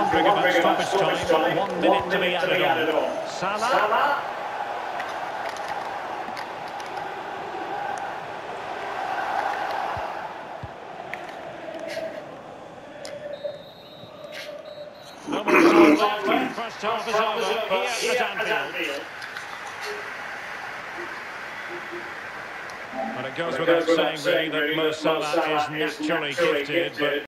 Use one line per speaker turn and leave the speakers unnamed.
wondering about stoppage time. 1 minute to be added on. Salah. No more time left. First half is over here at Anfield. And it goes without saying, really, that Mo Salah is naturally gifted, but